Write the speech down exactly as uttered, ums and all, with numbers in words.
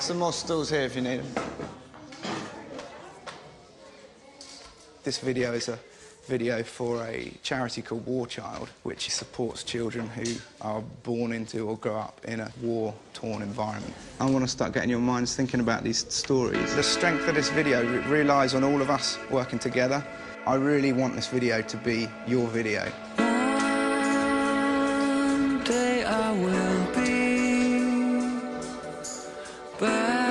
some more stools here if you need them. This video is a video for a charity called War Child, which supports children who are born into or grow up in a war-torn environment. I want to start getting your minds thinking about these stories. The strength of this video relies on all of us working together. I really want this video to be your video. One day I will be back.